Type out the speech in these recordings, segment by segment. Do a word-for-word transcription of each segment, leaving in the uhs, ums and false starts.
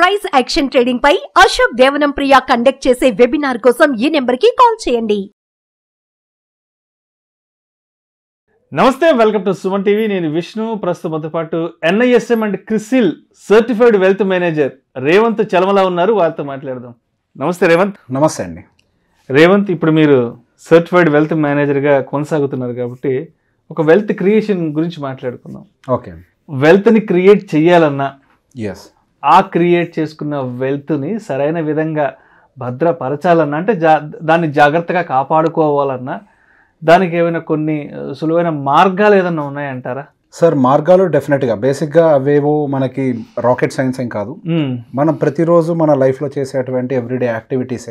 Price action trading పై Ashok Devanam Priya conduct చేసే webinar కోసం ఈ నెంబర్ కి కాల్ చేయండి. నమస్తే, వెల్కమ్ టు సుమన్ టీవీ. నేను విష్ణు. ప్రస్తుతంతో పాటు NISM and CRISIL certified wealth manager Revanth Chalamala ఉన్నారు. వారితో మాట్లాడదాం. నమస్తే రేవంత్. నమస్తే అండి. రేవంత్, ఇప్పుడు మీరు సర్టిఫైడ్ వెల్త్ మేనేజర్గా కొనసాగుతున్నారు కాబట్టి ఒక వెల్త్ క్రియేషన్ గురించి మాట్లాడుకుందాం. ఓకే. వెల్త్ని క్రియేట్ చేయాలన్నా, ఎస్, ఆ క్రియేట్ చేసుకున్న వెల్త్ని సరైన విధంగా భద్రపరచాలన్నా, అంటే జా దాన్ని జాగ్రత్తగా కాపాడుకోవాలన్నా దానికి ఏమైనా కొన్ని సులువైన మార్గాలు ఏదన్నా ఉన్నాయంటారా? సార్, మార్గాలు డెఫినెట్గా బేసిక్గా అవేవో మనకి రాకెట్ సైన్స్ ఏం కాదు. మనం ప్రతిరోజు మన లైఫ్లో చేసేటువంటి ఎవ్రీడే యాక్టివిటీసే.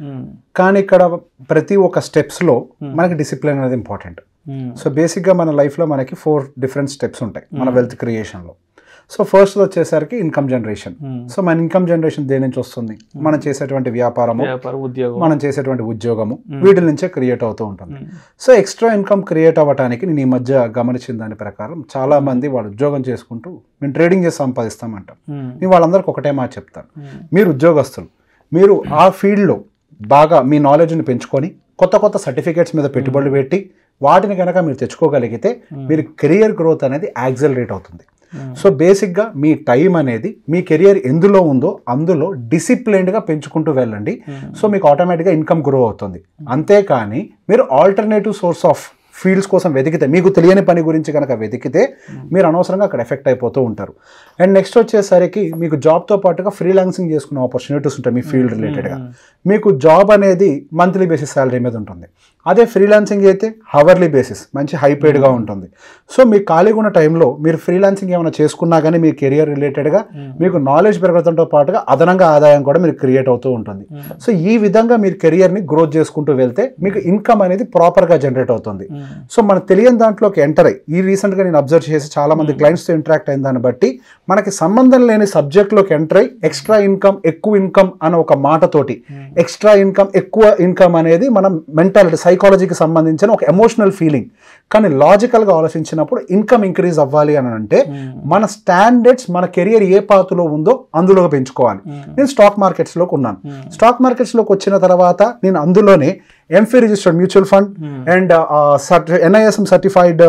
కానీ ఇక్కడ ప్రతి ఒక్క స్టెప్స్లో మనకి డిసిప్లిన్ అనేది ఇంపార్టెంట్. సో బేసిక్గా మన లైఫ్లో మనకి ఫోర్ డిఫరెంట్ స్టెప్స్ ఉంటాయి మన వెల్త్ క్రియేషన్లో. సో ఫస్ట్ వచ్చేసరికి ఇన్కమ్ జనరేషన్. సో మన ఇన్కమ్ జనరేషన్ దేని నుంచి వస్తుంది? మనం చేసేటువంటి వ్యాపారము, మనం చేసేటువంటి ఉద్యోగము, వీటి నుంచే క్రియేట్ అవుతూ ఉంటుంది. సో ఎక్స్ట్రా ఇన్కమ్ క్రియేట్ అవ్వడానికి నేను ఈ మధ్య గమనించిన దాని ప్రకారం చాలా మంది వాళ్ళు ఉద్యోగం చేసుకుంటూ మేము ట్రేడింగ్ చేసి సంపాదిస్తామంటాం. నేను వాళ్ళందరికీ ఒకటే మాట చెప్తాను, మీరు ఉద్యోగస్తులు, మీరు ఆ ఫీల్డ్లో బాగా మీ నాలెడ్జ్ని పెంచుకొని కొత్త కొత్త సర్టిఫికేట్స్ మీద పెట్టుబడులు పెట్టి వాటిని కనుక మీరు తెచ్చుకోగలిగితే మీరు కెరియర్ గ్రోత్ అనేది యాక్సెలరేట్ అవుతుంది. సో బేసిక్గా మీ టైం అనేది మీ కెరియర్ ఎందులో ఉందో అందులో డిసిప్లైన్డ్గా పెంచుకుంటూ వెళ్ళండి. సో మీకు ఆటోమేటిక్గా ఇన్కమ్ గ్రో అవుతుంది. అంతేకాని మీరు ఆల్టర్నేటివ్ సోర్స్ ఆఫ్ ఫీల్డ్స్ కోసం వెతికితే, మీకు తెలియని పని గురించి కనుక వెతికితే మీరు అనవసరంగా అక్కడ ఎఫెక్ట్ అయిపోతూ ఉంటారు. అండ్ నెక్స్ట్ వచ్చేసరికి మీకు జాబ్తో పాటుగా ఫ్రీలాన్సింగ్ చేసుకునే ఆపర్చునిటీస్ ఉంటాయి మీ ఫీల్డ్ రిలేటెడ్గా. మీకు జాబ్ అనేది మంత్లీ బేసిస్ శాలరీ మీద ఉంటుంది. అదే ఫ్రీలాన్సింగ్ అయితే హవర్లీ బేసిస్, మంచి హై పెయిడ్గా ఉంటుంది. సో మీకు ఖాళీగా ఉన్న టైంలో మీరు ఫ్రీలాన్సింగ్ ఏమైనా చేసుకున్నా కానీ మీ కెరియర్ రిలేటెడ్గా మీకు నాలెడ్జ్ పెరగడంతో పాటుగా అదనంగా ఆదాయం కూడా మీకు క్రియేట్ అవుతూ ఉంటుంది. సో ఈ విధంగా మీరు కెరియర్ని గ్రోత్ చేసుకుంటూ వెళ్తే మీకు ఇన్కమ్ అనేది ప్రాపర్గా జనరేట్ అవుతుంది. సో మనకు తెలియని దాంట్లోకి ఎంటర్ అయ్యి, ఈ రీసెంట్గా నేను అబ్జర్వ్ చేసి చాలా మంది క్లయింట్స్తో ఇంటరాక్ట్ అయిన దాన్ని బట్టి మనకి సంబంధం లేని సబ్జెక్ట్లోకి ఎంటర్ అయ్యి ఎక్స్ట్రా ఇన్కమ్, ఎక్కువ ఇన్కమ్ అనే ఒక మాటతోటి ఎక్స్ట్రా ఇన్కమ్, ఎక్కువ ఇన్కమ్ అనేది మనం మెంటాలిటీ, సైకాలజీకి సంబంధించిన ఒక ఎమోషనల్ ఫీలింగ్. కానీ లాజికల్గా ఆలోచించినప్పుడు ఇన్కమ్ ఇంక్రీజ్ అవ్వాలి అని అంటే మన స్టాండర్డ్స్, మన కెరియర్ ఏ పాతులో ఉందో అందులో పెంచుకోవాలి. నేను స్టాక్ మార్కెట్స్లోకి ఉన్నాను. స్టాక్ మార్కెట్స్లోకి వచ్చిన తర్వాత నేను అందులోనే AMFI registered mutual fund and NISM certified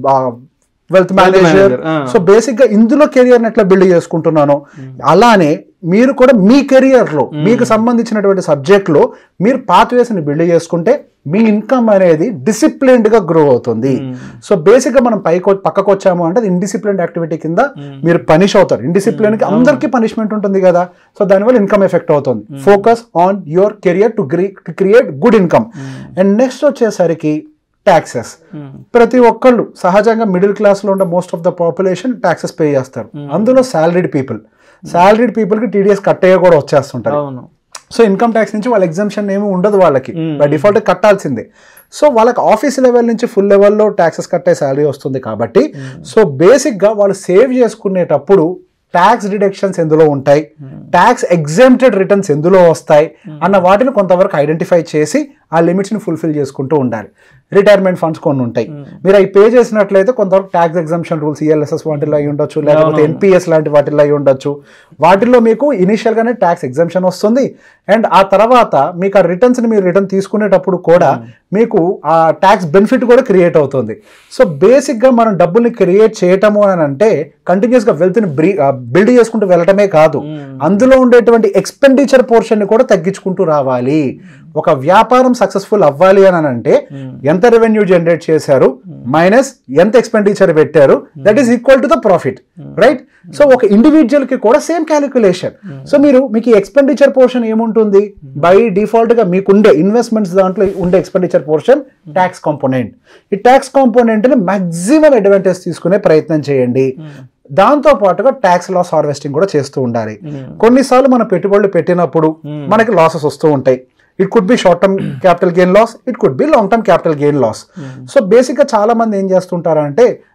wealth manager. So బేసిక్గా ఇందులో కెరియర్ని ఎట్లా బిల్డ్ చేసుకుంటున్నాను, అలానే మీరు కూడా మీ కెరియర్లో మీకు సంబంధించినటువంటి సబ్జెక్ట్లో మీరు పాత్వేస్ని బిల్డ్ చేసుకుంటే మీ ఇన్కమ్ అనేది డిసిప్లిన్డ్గా గ్రో అవుతుంది. సో బేసిక్గా మనం పైకి పక్కకు వచ్చాము అంటే ఇండిసిప్లిన్డ్ యాక్టివిటీ కింద మీరు పనిష్ అవుతారు. ఇండిసిప్లిన్కి అందరికీ పనిష్మెంట్ ఉంటుంది కదా. సో దానివల్ల ఇన్కమ్ ఎఫెక్ట్ అవుతుంది. Focus on your career to create good income. And next వచ్చేసరికి ట్యాక్సెస్. ప్రతి ఒక్కళ్ళు సహజంగా మిడిల్ క్లాస్లో ఉండే most of the population taxes pay చేస్తారు. అందులో సాలరీడ్ పీపుల్, సాలరీడ్ పీపుల్కి టీడీఎస్ కట్టేయ కూడా వచ్చేస్తుంటారు. సో ఇన్కమ్ ట్యాక్స్ నుంచి వాళ్ళ ఎగ్జంప్షన్ ఏమి ఉండదు, వాళ్ళకి బై డిఫాల్ట్ కట్టాల్సిందే. సో వాళ్ళకి ఆఫీస్ లెవెల్ నుంచి ఫుల్ లెవెల్లో ట్యాక్సెస్ కట్టే శాలరీ వస్తుంది కాబట్టి సో బేసిక్గా వాళ్ళు సేవ్ చేసుకునేటప్పుడు ట్యాక్స్ డిడక్షన్స్ ఎందులో ఉంటాయి, ట్యాక్స్ ఎగ్జెంప్టెడ్ రిటర్న్స్ ఎందులో వస్తాయి అన్న వాటిని కొంతవరకు ఐడెంటిఫై చేసి ఆ లిమిట్స్ని ఫుల్ఫిల్ చేసుకుంటూ ఉండాలి. రిటైర్మెంట్ ఫండ్స్ కొన్ని ఉంటాయి, మీరు అవి పే చేసినట్లయితే కొంతవరకు ట్యాక్స్ ఎగ్జంప్షన్ రూల్స్, ఈఎల్ఎస్ఎస్ వాటిల్లో అయి ఉండొచ్చు, లేకపోతే ఎన్పిఎస్ లాంటి వాటిల్లో అయి ఉండొచ్చు. వాటిల్లో మీకు ఇనిషియల్గానే ట్యాక్స్ ఎగ్జంప్షన్ వస్తుంది. అండ్ ఆ తర్వాత మీకు ఆ రిటర్న్స్ని మీరు రిటర్న్ తీసుకునేటప్పుడు కూడా మీకు ఆ ట్యాక్స్ బెనిఫిట్ కూడా క్రియేట్ అవుతుంది. సో బేసిక్గా మనం డబ్బుల్ని క్రియేట్ చేయటము అని అంటే కంటిన్యూస్గా వెల్త్ని బిల్డ్ చేసుకుంటూ వెళ్ళటమే కాదు, అందులో ఉండేటువంటి ఎక్స్పెండిచర్ పోర్షన్ని కూడా తగ్గించుకుంటూ రావాలి. ఒక వ్యాపారం సక్సెస్ఫుల్ అవ్వాలి అని అంటే ఎంత రెవెన్యూ జనరేట్ చేశారు మైనస్ ఎంత ఎక్స్పెండిచర్ పెట్టారు, that is equal to the profit, right? So ఒక ఇండివిజువల్ కి కూడా సేమ్ క్యాలిక్యులేషన్. సో మీరు మీకు ఈ ఎక్స్పెండిచర్ పోర్షన్ ఏముంటుంది, బై డిఫాల్ట్ గా మీకు ఉండే ఇన్వెస్ట్మెంట్స్ దాంట్లో ఉండే ఎక్స్పెండిచర్ పోర్షన్ ట్యాక్స్ కాంపోనెంట్. ఈ ట్యాక్స్ కాంపోనెంట్ ని మాక్సిమం అడ్వాంటేజ్ తీసుకునే ప్రయత్నం చేయండి. దాంతో పాటుగా ట్యాక్స్ లాస్ హార్వెస్టింగ్ కూడా చేస్తూ ఉండాలి. కొన్నిసార్లు మన పెట్టుబడులు పెట్టినప్పుడు మనకి లాసెస్ వస్తూ ఉంటాయి. It could be short term capital gain loss, it could be long term capital gain loss. So బేసిక్గా చాలా మంది ఏం చేస్తుంటారంటే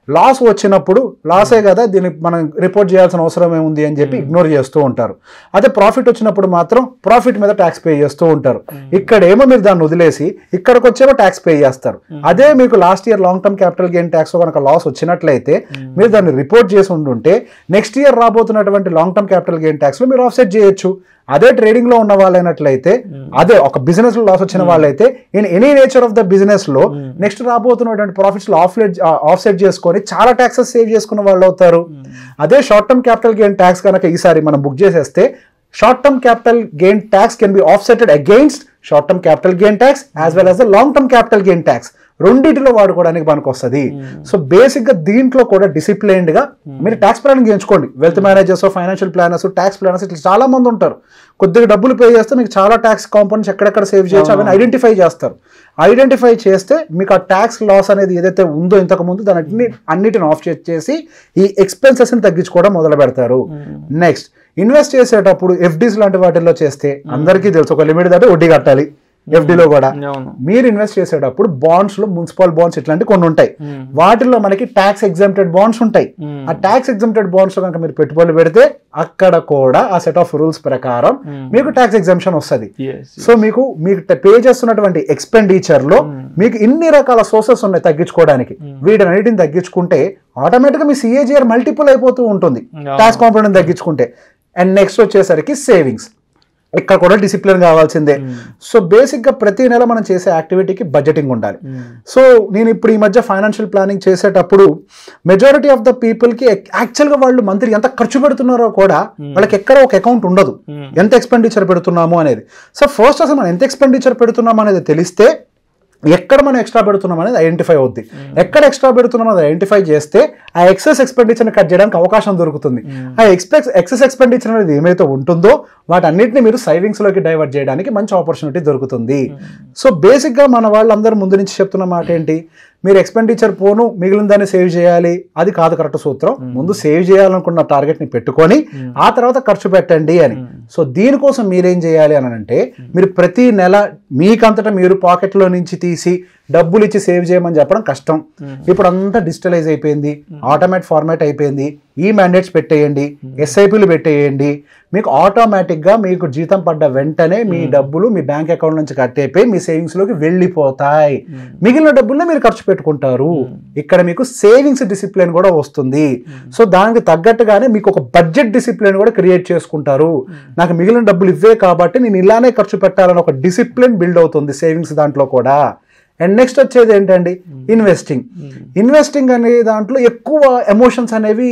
లాస్ వచ్చినప్పుడు లాసే కదా దీన్ని మనం రిపోర్ట్ చేయాల్సిన అవసరం ఏముంది అని చెప్పి ఇగ్నోర్ చేస్తూ ఉంటారు. అదే ప్రాఫిట్ వచ్చినప్పుడు మాత్రం ప్రాఫిట్ మీద ట్యాక్స్ పే చేస్తూ ఉంటారు. ఇక్కడ ఏమో మీరు దాన్ని వదిలేసి ఇక్కడికి వచ్చేమో ట్యాక్స్ పే చేస్తారు. అదే మీకు last year long term capital gain tax కనుక లాస్ వచ్చినట్లయితే మీరు దాన్ని రిపోర్ట్ చేసి ఉండుంటే నెక్స్ట్ ఇయర్ రాబోతున్నటువంటి long term capital gain tax లో మీరు ఆఫ్సెట్ చేయొచ్చు. అదే ట్రేడింగ్ లో ఉన్న వాళ్ళైనట్లయితే, అదే ఒక బిజినెస్ లో లాస్ వచ్చిన వాళ్ళైతే in any nature of the business లో నెక్స్ట్ రాబోతున్నటువంటి ప్రాఫిట్స్ లో ఆఫ్లెట్ ఆఫ్సెట్ చేసుకొని చాలా ట్యాక్సెస్ సేవ్ చేసుకున్న వాళ్ళు అవుతారు. అదే short term capital gain tax కనుక ఈసారి మనం బుక్ చేసేస్తే short term capital gain tax can be offsetted against short term capital gain tax as well as the long term capital gain tax రెండింటిలో వాడుకోవడానికి మనకు వస్తుంది. సో బేసిక్ గా దీంట్లో కూడా డిసిప్లైన్డ్ గా మీరు ట్యాక్స్ ప్లానింగ్ చేయించుకోండి. Wealth managers, financial planners, tax planners ఇట్లా చాలా మంది ఉంటారు. కొద్దిగా డబ్బులు పే చేస్తే మీకు చాలా ట్యాక్స్ కాంపోనెంట్స్ ఎక్కడెక్కడ సేవ్ చేయొచ్చు అవన్నీ ఐడెంటిఫై చేస్తారు. ఐడెంటిఫై చేస్తే మీకు ఆ ట్యాక్స్ లాస్ అనేది ఏదైతే ఉందో ఇంతకు ముందు దాన్ని అన్నిటిని ఆఫ్ చేసి ఈ ఎక్స్పెన్సెస్ ని తగ్గించుకోవడం మొదలు పెడతారు. నెక్స్ట్ ఇన్వెస్ట్ చేసేటప్పుడు ఎఫ్డీస్ లాంటి వాటిల్లో చేస్తే అందరికీ తెలుసు ఒక లిమిట్ దాటి వడ్డీ కట్టాలి. ఎఫ్డీలో కూడా మీరు ఇన్వెస్ట్ చేసేటప్పుడు బాండ్స్ లో మున్సిపల్ బాండ్స్ ఇట్లాంటి కొన్ని ఉంటాయి. వాటిల్లో మనకి ట్యాక్స్ ఎగ్జామ్టెడ్ బాండ్స్ ఉంటాయి. ఆ ట్యాక్స్ ఎగ్జామ్టెడ్ బాండ్స్ లో కనుక మీరు పెట్టుబడులు పెడితే అక్కడ కూడా ఆ సెట్ ఆఫ్ రూల్స్ ప్రకారం మీకు ట్యాక్స్ ఎగ్జామ్షన్ వస్తుంది. సో మీకు మీకు పే చేస్తున్నటువంటి ఎక్స్పెండిచర్ లో మీకు ఇన్ని రకాల సోర్సెస్ ఉన్నాయి తగ్గించుకోవడానికి. వీటన్నిటిని తగ్గించుకుంటే ఆటోమేటిక్ గా మీ సిఏజిఆర్ మల్టిపుల్ అయిపోతూ ఉంటుంది ట్యాక్స్ కాంపోనెంట్ తగ్గించుకుంటే. అండ్ నెక్స్ట్ వచ్చేసరికి సేవింగ్స్, ఇక్కడ కూడా డిసిప్లిన్ కావాల్సిందే. సో బేసిక్ గా ప్రతి నెల మనం చేసే యాక్టివిటీకి బడ్జెటింగ్ ఉండాలి. సో నేను ఇప్పుడు ఈ మధ్య ఫైనాన్షియల్ ప్లానింగ్ చేసేటప్పుడు మెజారిటీ ఆఫ్ ద పీపుల్ కి యాక్చువల్ గా వాళ్ళు మంత్లీ ఎంత ఖర్చు పెడుతున్నారో కూడా వాళ్ళకి ఎక్కడ ఒక అకౌంట్ ఉండదు ఎంత ఎక్స్పెండిచర్ పెడుతున్నాము అనేది. సో ఫస్ట్ అసలు మనం ఎంత ఎక్స్పెండిచర్ పెడుతున్నాము అనేది తెలిస్తే ఎక్కడ మనం ఎక్స్ట్రా పెడుతున్నాం అనేది ఐడెంటిఫై అవుద్ది. ఎక్కడ ఎక్స్ట్రా పెడుతున్నాం అది ఐడెంటిఫై చేస్తే ఆ ఎక్సెస్ ఎక్స్పెండిచర్ని కట్ చేయడానికి అవకాశం దొరుకుతుంది. ఆ ఎక్స్పెక్స్ ఎక్సెస్ ఎక్స్పెండిచర్ అనేది ఏమైతే ఉంటుందో వాటన్నిటిని మీరు సేవింగ్స్ లోకి డైవర్ట్ చేయడానికి మంచి ఆపర్చునిటీ దొరుకుతుంది. సో బేసిక్ గా మన వాళ్ళందరూ ముందు నుంచి చెప్తున్న మాట ఏంటి, మీరు ఎక్స్పెండిచర్ పోను మిగిలిన దాన్ని సేవ్ చేయాలి, అది కాదు కరెక్ట్ సూత్రం. ముందు సేవ్ చేయాలనుకున్న టార్గెట్ ని పెట్టుకొని ఆ తర్వాత ఖర్చు పెట్టండి అని. సో దీనికోసం మీరేం చేయాలి అని అంటే మీరు ప్రతి నెల మీకంతటా మీరు పాకెట్ లో నుంచి తీసి డబ్బులు ఇచ్చి సేవ్ చేయమని చెప్పడం కష్టం. ఇప్పుడు అంతా డిజిటలైజ్ అయిపోయింది, ఆటోమేట్ ఫార్మాట్ అయిపోయింది. ఈ మ్యాండేట్స్ పెట్టేయండి, ఎస్ఐపీలు పెట్టేయండి. మీకు ఆటోమేటిక్ గా మీకు జీతం పడ్డ వెంటనే మీ డబ్బులు మీ బ్యాంక్ అకౌంట్ నుంచి కట్ అయిపోయి మీ సేవింగ్స్ లోకి వెళ్ళిపోతాయి. మిగిలిన డబ్బుల్ని మీరు ఖర్చు పెట్టుకుంటారు. ఇక్కడ మీకు సేవింగ్స్ డిసిప్లిన్ కూడా వస్తుంది. సో దానికి తగ్గట్టుగానే మీకు ఒక బడ్జెట్ డిసిప్లిన్ కూడా క్రియేట్ చేసుకుంటారు. నాకు మిగిలిన డబ్బులు ఇవ్వే కాబట్టి నేను ఇలానే ఖర్చు పెట్టాలని ఒక డిసిప్లిన్ బిల్డ్ అవుతుంది సేవింగ్స్ దాంట్లో కూడా. అండ్ నెక్స్ట్ వచ్చేది ఏంటండి, ఇన్వెస్టింగ్. ఇన్వెస్టింగ్ అనే దాంట్లో ఎక్కువ ఎమోషన్స్ అనేవి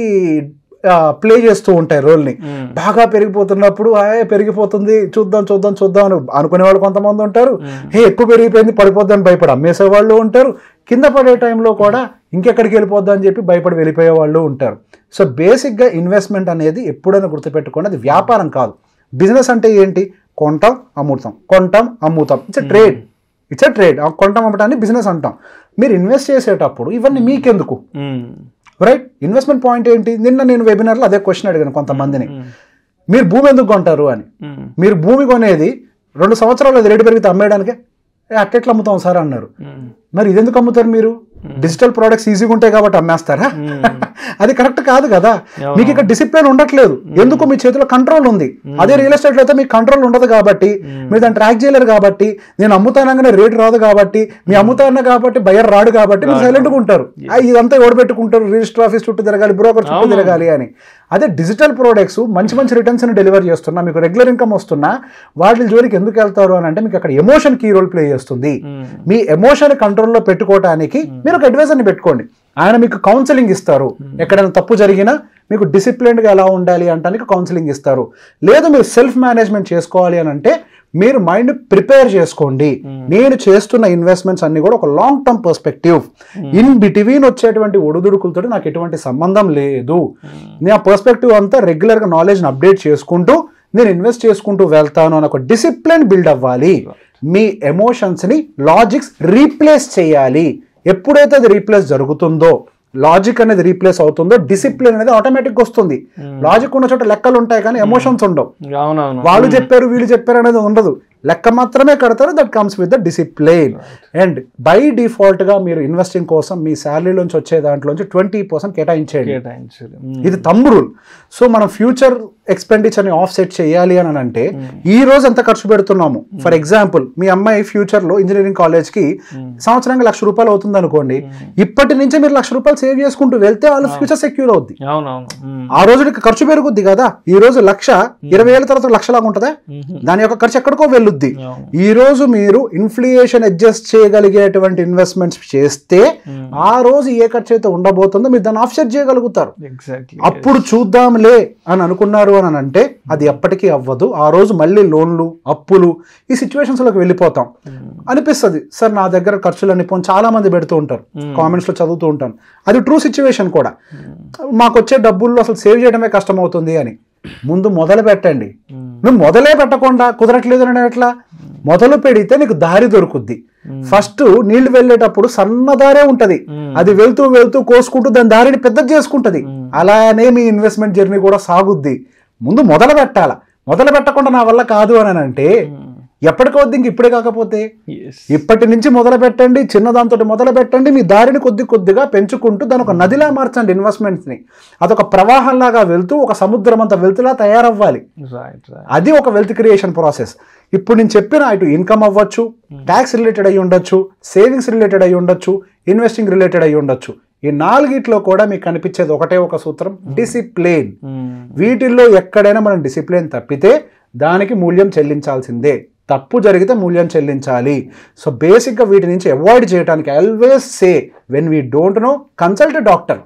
ప్లే చేస్తూ ఉంటాయి రోల్ని. బాగా పెరిగిపోతున్నప్పుడు పెరిగిపోతుంది చూద్దాం చూద్దాం చూద్దాం అని అనుకునే వాళ్ళు కొంతమంది ఉంటారు. హే ఎక్కువ పెరిగిపోయింది పడిపోద్దని భయపడి అమ్మేసే వాళ్ళు ఉంటారు. కింద పడే టైంలో కూడా ఇంకెక్కడికి వెళ్ళిపోద్దా అని చెప్పి భయపడి వెళ్ళిపోయే వాళ్ళు ఉంటారు. సో బేసిక్గా ఇన్వెస్ట్మెంట్ అనేది ఎప్పుడైనా గుర్తుపెట్టుకోండి, అది వ్యాపారం కాదు. బిజినెస్ అంటే ఏంటి, కొంటాం అమ్ముతాం, కొంటాం అమ్ముతాం. It's a trade, it's a trade. కొంటాం అమ్మటాన్ని బిజినెస్ అంటాం. మీరు ఇన్వెస్ట్ చేసేటప్పుడు ఇవన్నీ మీకెందుకు, రైట్? ఇన్వెస్ట్మెంట్ పాయింట్ ఏంటి? నిన్న నేను వెబినార్లో అదే క్వశ్చన్ అడిగాను కొంతమందిని, మీరు భూమి ఎందుకు కొంటారు అని. మీరు భూమి కొనేది రెండు సంవత్సరాలు అది రేటు పెరిగితే అమ్మేయడానికే, అట్టెట్లు అమ్ముతాం సార్ అన్నారు. మరి ఇది ఎందుకు అమ్ముతారు మీరు? డిజిటల్ ప్రోడక్ట్స్ ఈజీగా ఉంటాయి కాబట్టి అమ్మేస్తారా? అది కరెక్ట్ కాదు కదా. మీకు ఇక్కడ డిసిప్లిన్ ఉండట్లేదు. ఎందుకు? మీ చేతిలో కంట్రోల్ ఉంది. అదే రియల్ ఎస్టేట్లో అయితే మీకు కంట్రోల్ ఉండదు కాబట్టి మీరు దాన్ని ట్రాక్ చేయలేరు కాబట్టి, నేను అమ్ముతానగానే రేటు రాదు కాబట్టి, మీ అమ్ముతాన కాబట్టి బయర్ రాడు కాబట్టి మీరు సైలెంట్గా ఉంటారు. ఇదంతా ఓడబెట్టుకుంటారు, రిజిస్టర్ ఆఫీస్ చుట్టూ తిరగాలి, బ్రోకర్ చుట్టూ తిరగాలి అని. అదే డిజిటల్ ప్రోడక్ట్స్ మంచి మంచి రిటర్న్స్ ని డెలివర్ చేస్తున్నా, మీకు రెగ్యులర్ ఇన్కమ్ వస్తున్నా, వాటి జోలికి ఎందుకు వెళ్తారు అని అంటే మీకు అక్కడ ఎమోషన్ కీ రోల్ ప్లే చేస్తుంది. మీ ఎమోషన్ కంట్రోల్లో పెట్టుకోవడానికి మీరు ఒక అడ్వైజర్ని పెట్టుకోండి. ఆయన మీకు కౌన్సిలింగ్ ఇస్తారు. ఎక్కడైనా తప్పు జరిగినా మీకు డిసిప్లిన్డ్గా ఎలా ఉండాలి అంటానికి కౌన్సిలింగ్ ఇస్తారు. లేదు మీరు సెల్ఫ్ మేనేజ్మెంట్ చేసుకోవాలి అని అంటే మీరు మైండ్ ప్రిపేర్ చేసుకోండి. నేను చేస్తున్న ఇన్వెస్ట్మెంట్స్ అన్ని కూడా ఒక long term perspective, in between వచ్చేటువంటి ఒడుదుడుకులతో నాకు ఎటువంటి సంబంధం లేదు. నేను ఆ పర్స్పెక్టివ్ అంతా రెగ్యులర్గా నాలెడ్జ్ని అప్డేట్ చేసుకుంటూ నేను ఇన్వెస్ట్ చేసుకుంటూ వెళ్తాను అని ఒక డిసిప్లిన్ బిల్డ్ అవ్వాలి. మీ ఎమోషన్స్ని లాజిక్స్ రీప్లేస్ చేయాలి. ఎప్పుడైతే అది రీప్లేస్ జరుగుతుందో, లాజిక్ అనేది రీప్లేస్ అవుతుందో, డిసిప్లిన్ అనేది ఆటోమేటిక్ వస్తుంది. లాజిక్ ఉన్న చోట లెక్కలు ఉంటాయి కానీ ఎమోషన్స్ ఉండవు. వాళ్ళు చెప్పారు వీళ్ళు చెప్పారు అనేది ఉండదు. లెక్క మాత్రమే కడతారు. That comes with the discipline. And by డిఫాల్ట్గా మీరు ఇన్వెస్టింగ్ కోసం మీ శాలరీలోంచి వచ్చే దాంట్లోంచి ట్వంటీ పర్సెంట్ కేటాయించేయండి. ఇది తమ్ము రూల్. సో మనం ఫ్యూచర్ ఎక్స్పెండిచర్ని ఆఫ్ సెట్ చేయాలి అని అంటే ఈ రోజు ఎంత ఖర్చు పెడుతున్నాము. ఫర్ ఎగ్జాంపుల్ మీ అమ్మాయి ఫ్యూచర్లో ఇంజనీరింగ్ కాలేజ్కి సంవత్సరానికి లక్ష రూపాయలు అవుతుంది అనుకోండి. ఇప్పటి నుంచే మీరు లక్ష రూపాయలు సేవ్ చేసుకుంటూ వెళ్తే వాళ్ళ ఫ్యూచర్ సెక్యూర్ అవుద్ది. ఆ రోజు ఖర్చు పెరుగుద్ది కదా. ఈ రోజు లక్ష ఇరవై ఏళ్ళ తర్వాత లక్షలాగా ఉంటుందా, దాని యొక్క ఖర్చు ఎక్కడికో వెళ్ళుద్ది. ఈ రోజు మీరు ఇన్ఫ్లేషన్ అడ్జస్ట్ చేయగలిగేటువంటి ఇన్వెస్ట్మెంట్స్ చేస్తే ఆ రోజు ఏ ఖర్చు అయితే ఉండబోతుందో మీరు దాన్ని ఆఫ్సెట్ చేయగలుగుతారు. అప్పుడు చూద్దాంలే అని అనుకున్నారు అని అంటే అది ఎప్పటికీ అవ్వదు. ఆ రోజు మళ్ళీ లోన్లు, అప్పులు, ఈ సిచ్యువేషన్స్ లోకి వెళ్ళిపోతాం అనిపిస్తుంది. సార్ నా దగ్గర ఖర్చులు అనిపోని చాలా మంది పెడుతూ ఉంటారు, కామెంట్స్ లో చదువుతూ ఉంటాను. అది ట్రూ సిచ్యువేషన్ కూడా. మాకు వచ్చే డబ్బుల్లో అసలు సేవ్ చేయడమే కష్టం అవుతుంది అని. ముందు మొదలు పెట్టండి. నువ్వు మొదలే పెట్టకుండా కుదరట్లేదు అని ఎట్లా? మొదలు పెడితే నీకు దారి దొరుకుద్ది. ఫస్ట్ నీళ్లు వెళ్ళేటప్పుడు సన్నదారే ఉంటది, అది వెళ్తూ వెళ్తూ కోసుకుంటూ దాని దారిని పెద్దది చేసుకుంటది. అలానే మీ ఇన్వెస్ట్మెంట్ జర్నీ కూడా సాగుద్ది. ముందు మొదలు పెట్టాల. మొదలు పెట్టకుండా నా వల్ల కాదు అని అంటే ఎప్పటికొద్ది ఇంక ఇప్పుడే కాకపోతే ఇప్పటి నుంచి మొదలు పెట్టండి. చిన్నదాంతో మొదలు పెట్టండి. మీ దారిని కొద్ది కొద్దిగా పెంచుకుంటూ దాని ఒక నదిలా మార్చండి ఇన్వెస్ట్మెంట్స్ని. అదొక ప్రవాహంలాగా వెళ్తూ ఒక సముద్రం అంతా వెళ్తులా తయారవ్వాలి. అది ఒక వెల్త్ క్రియేషన్ ప్రాసెస్. ఇప్పుడు నేను చెప్పిన ఇటు ఇన్కమ్ అవ్వచ్చు, ట్యాక్స్ రిలేటెడ్ అయ్యి ఉండొచ్చు, సేవింగ్స్ రిలేటెడ్ అయ్యి ఉండొచ్చు, ఇన్వెస్టింగ్ రిలేటెడ్ అయ్యి ఉండొచ్చు. ఈ నాలుగిట్లో కూడా మీకు కనిపించేది ఒకటే ఒక సూత్రం, డిసిప్లిన్. వీటిల్లో ఎక్కడైనా మనం డిసిప్లిన్ తప్పితే దానికి మూల్యం చెల్లించాల్సిందే. తప్పు జరిగితే మూల్యం చెల్లించాలి. సో బేసిక్గా వీటి నుంచి అవాయిడ్ చేయడానికి always say when we don't know consult doctor.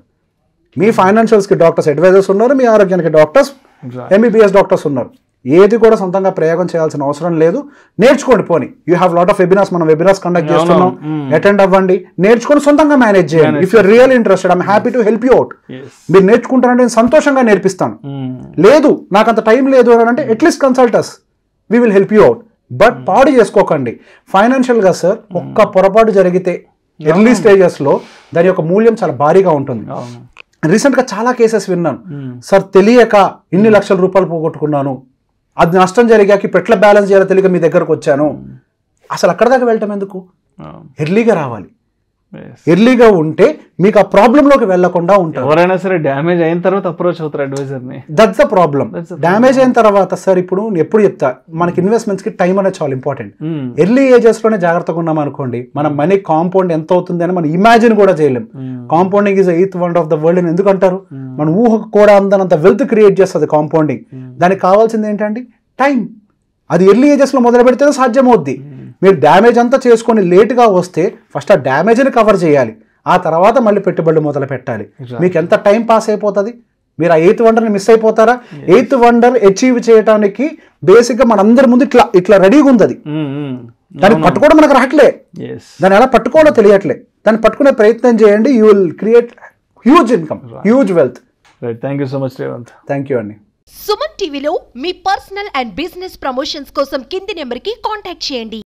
మీ ఫైనాన్షియల్స్కి డాక్టర్స్ అడ్వైజర్స్ ఉన్నారు, మీ ఆరోగ్యానికి డాక్టర్స్, ఎంబీబీఎస్ డాక్టర్స్ ఉన్నారు. ఏది కూడా సొంతంగా ప్రయోగం చేయాల్సిన అవసరం లేదు. నేర్చుకోండి. పోనీ you have lot of webinars, మనం వెబినార్స్ కండక్ట్ చేస్తున్నాం, అటెండ్ అవ్వండి, నేర్చుకొని సొంతంగా మేనేజ్ చేయండి. If your real interested I'm happy to help you out. మీరు నేర్చుకుంటారంటే నేను సంతోషంగా నేర్పిస్తాను. లేదు నాకు అంత టైం లేదు అని అంటే at least consulters, we will help you out. But పాడు చేసుకోకండి ఫైనాన్షియల్గా. సార్ ఒక్క పొరపాటు జరిగితే ఎర్లీ స్టేజెస్లో దాని యొక్క మూల్యం చాలా భారీగా ఉంటుంది. రీసెంట్గా చాలా కేసెస్ విన్నాను. సార్ తెలియక ఇన్ని లక్షల రూపాయలు పోగొట్టుకున్నాను, అది నష్టం జరిగాక ఇప్పుడు ఎట్లా బ్యాలెన్స్ చేయాలో తెలియక మీ దగ్గరకు వచ్చాను. అసలు అక్కడ దాకా వెళ్ళటం ఎందుకు? ఎర్లీగా రావాలి. ఎర్లీగా ఉంటే మీకు ఆ ప్రాబ్లంలోకి వెళ్లకుండా ఉంటారు. ఎవరైనా సరే డ్యామేజ్ అయిన తర్వాత అప్రోచ్ అవుతారు అడ్వైజర్ని. That's the problem. డ్యామేజ్ అయిన తర్వాత సార్ ఇప్పుడు ఎప్పుడు చెప్తా, మనకి ఇన్వెస్ట్మెంట్స్ కి టైం అనేది చాలా ఇంపార్టెంట్. ఎర్లీ ఏజెస్ లోనే జాగ్రత్తగా ఉన్నాం అనుకోండి, మన మనీ కాంపౌండ్ ఎంత అవుతుంది అని మనం ఇమాజిన్ కూడా చేయలేం. Compounding is eighth wonder of the world అని ఎందుకు అంటారు? మన ఊహకు కూడా అందనంత వెల్త్ క్రియేట్ చేస్తుంది కాంపౌండింగ్. దానికి కావాల్సింది ఏంటండి? టైం. అది ఎర్లీ ఏజెస్ లో మొదలు పెడితే సాధ్యమవుద్ది. మీరు డ్యామేజ్ అంతా చేసుకొని లేట్గా వస్తే ఫస్ట్ ఆ డ్యామేజ్ని కవర్ చేయాలి, ఆ తర్వాత మళ్ళీ పెట్టుబడులు మొదలు పెట్టాలి. మీకు ఎంత టైం పాస్ అయిపోతుంది? మీరు ఆ ఎయిత్ వండర్ని మిస్ అయిపోతారా? ఎయిత్ వండర్ అచీవ్ చేయడానికి బేసిక్గా మనందరి ముందు ఇట్లా ఇట్లా రెడీగా ఉంది. అది దాన్ని పట్టుకోవడం మనకు రావట్లే, దాన్ని ఎలా పట్టుకోవాలో తెలియట్లే. దాన్ని పట్టుకునే ప్రయత్నం చేయండి. You will create huge income, huge wealth. Thank you so much Revanth. Thank you అండి. సుమన్ టీవీలో మీ పర్సనల్ అండ్ బిజినెస్ ప్రమోషన్స్ కోసం కింది నెంబర్కి కాంటాక్ట్ చేయండి.